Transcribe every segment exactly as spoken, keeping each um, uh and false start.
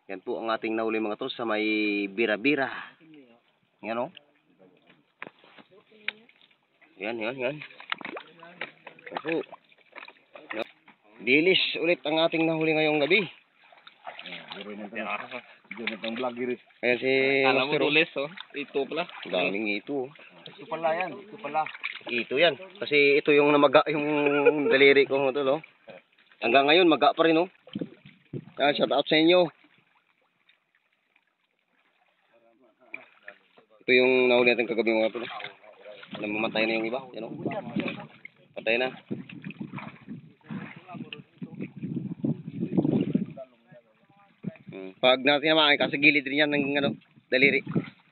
Yan po ang ating nahuli mga tol sa may bira-bira. Yan o. Yan, yan, yan. Yan po. Dilis ulit ang ating nahuli ngayong gabi. Ayan si Alam mo Master. tulis, oh. Ito pala. Daming ito. Ito pala yan. Ito pala. Ito yan. Kasi ito yung namaga yung daliri ko mga tol. Oh. Hanggang ngayon maga pa rin oh. Yan, shout out sa inyo. Ito yung nahuli natin kagabi mga tol. Namamatay na yung iba. Yan oh. Patay na. Hmm. Pag natin naman, kasi gilid rin yan ng ano, daliri.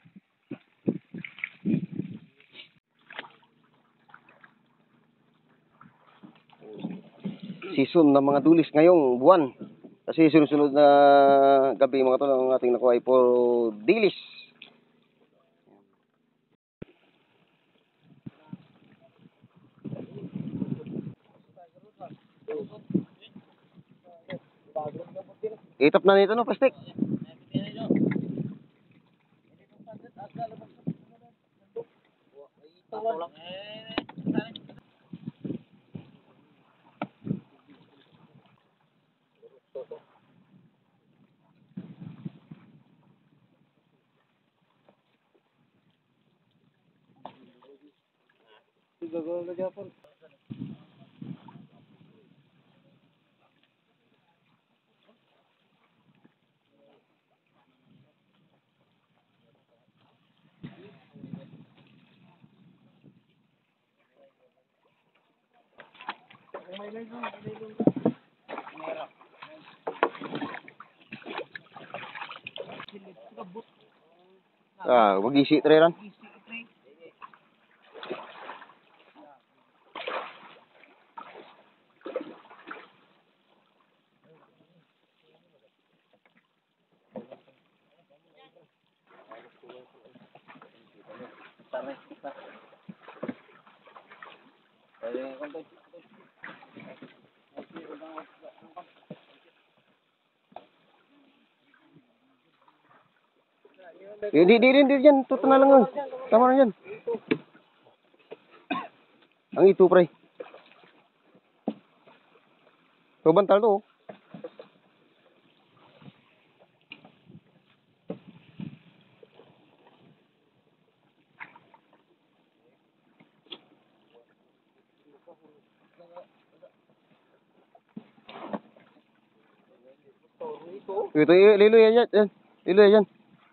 Season ng mga dulis ngayong buwan. Kasi sunod-sunod na gabi mga tol ang ating nakuha ay for dilis. Itap na nito no, plastic. Ah, wag isi tre ran. Eh, di, di, di, di, dyan. Tuto na lang. Oh. Tama na yan. Ang ito, pre. So, bantal to. Oh. Ito, liluya yan. Liluya yan.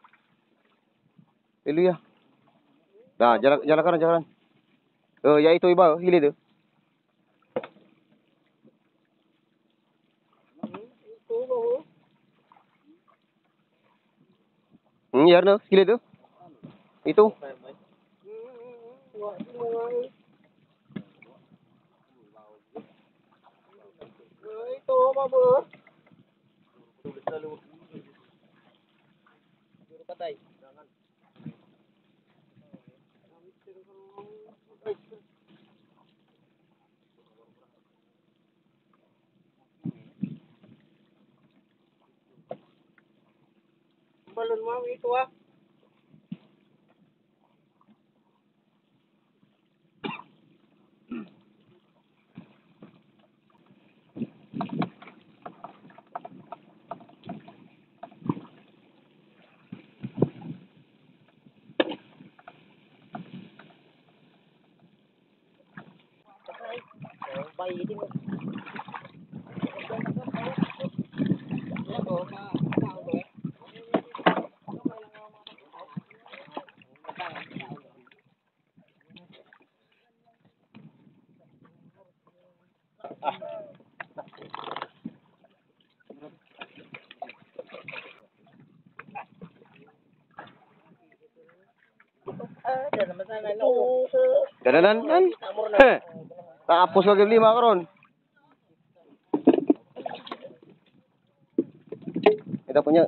Liluya. Nah, jalan jalan kanan jalan. Oh, ya itu iba, hilid oh. Hmm, ya no, hilid oh. Itu. Itu mabur. Patay. Balon mo ito ah. Bayi din mo. Dalanan kan? Heh. Tapos lagi lima karon. Kita punya.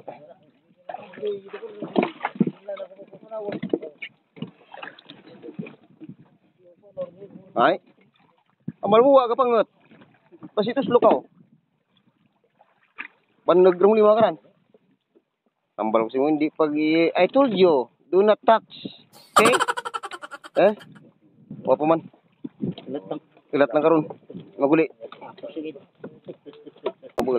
Ay. Amal buwa ka pangot. Pas itu slukaw. Ban negrong lima karan. Tambal ko si mo, hindi pag i- I told you, do not touch. Okay? Eh? Wa pa man. Ulit lang. Ilat na karon. Maguli. Sige. Maguli.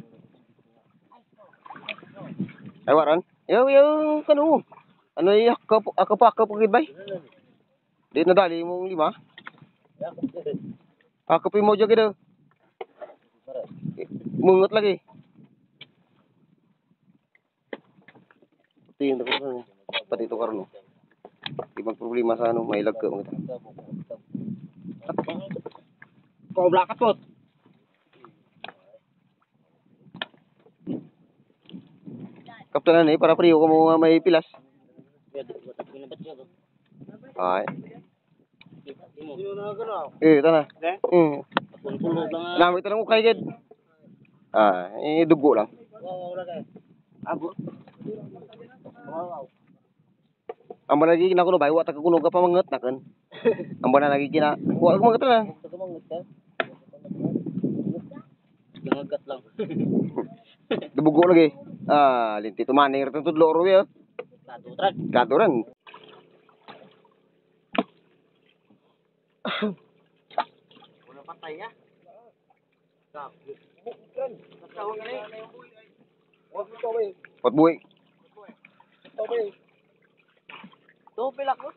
Ay, waran. Yaw, yaw, kanu. Ano yung ako, ako pa, ako pa, bay? Di na dali mo lima. Ako pa mo dyan kita. Mungot lagi. Pati yung takot pati ito karon. Di magproblema sa ano, may lag ka. Kobra ka po. Kaptanan eh, para priyo ka mo nga may pilas. Ay. Eh, tana. Hmm. Namit lang ko kay gid. Ah, eh dugo lang. Abo. Amba lagi kina kuno bay, wa ta kuno ka pa manget naken. Amba na lagi kina. Wa ka manget na. Langagat lang. Dubugo lagi. Ah, linti tumaning ra tudlo ro ya. Katutran. Katuran. Wala patay ya. Pat buhi. Tuh pilak mo.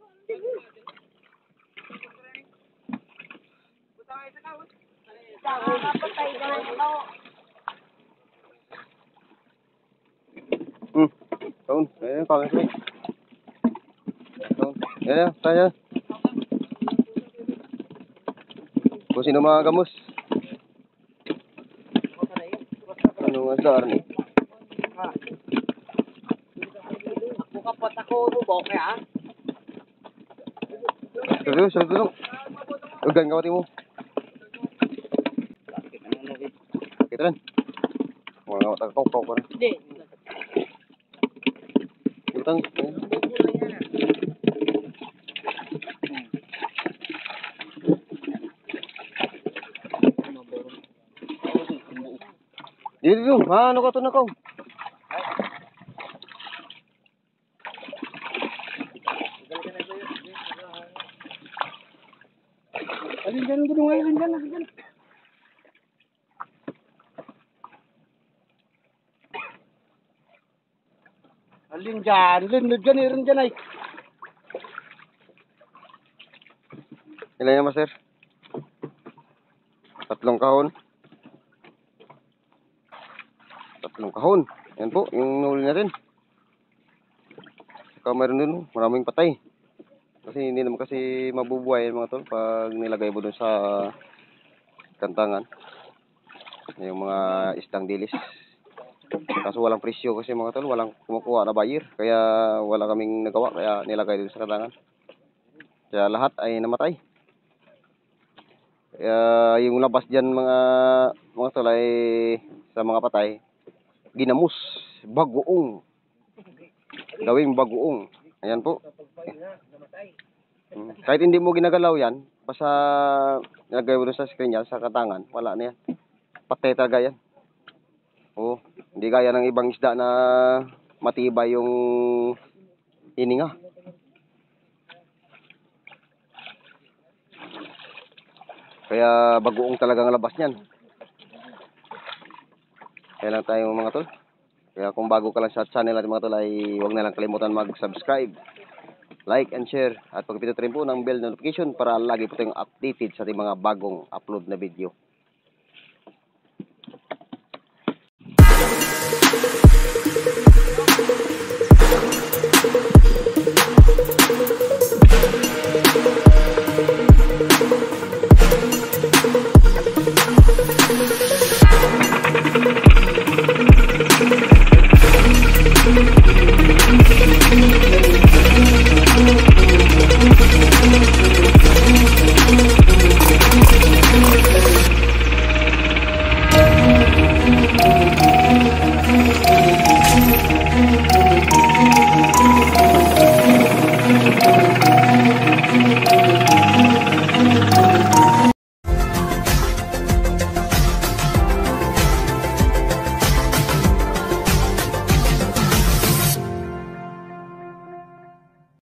Hmm. Taon. Eh, pangit ko. Taon. Eh, saya. Kung sino mga gamos. Ano nga sa arni? Ako kapot ako ubok ya. Seryo, seryo lang. Ugan kawati mo. Kita rin. Mga nga tagakaw-kaw ka rin. Hindi. Utang. Dito, dito. Ha, ano ka ito na kaw? Alin dyan, alin dyan, alin dyan, alin dyan. Alin dyan, alin dyan, alin dyan ay. Ilan yan, master? Tatlong kahon. Tatlong kahon. Yan po, yung nahuli natin. Saka mayroon din, maraming patay. Kasi hindi naman kasi mabubuhay mga tol pag nilagay mo dun sa kantangan. Yung mga istang dilis. Kaso walang presyo kasi mga tol, walang kumukuha na buyer. Kaya wala kaming nagawa, kaya nilagay dun sa kantangan. Kaya lahat ay namatay. Kaya yung labas dyan mga mga tol ay sa mga patay, ginamos, bagoong. Gawing bagoong. Ayan po. Hmm. Kahit hindi mo ginagalaw yan, basta nilagay mo dun sa screen yan, sa katangan, wala na yan. Patay talaga yan. Oo. Hindi gaya ng ibang isda na matibay yung hininga. Kaya bagoong talagang labas niyan. Kaya lang tayo mga tol. Kaya kung bago ka lang sa channel natin mga tol ay huwag na lang kalimutan mag-subscribe, like and share at pagpindot rin po ng bell notification para lagi po tayong updated sa ating mga bagong upload na video.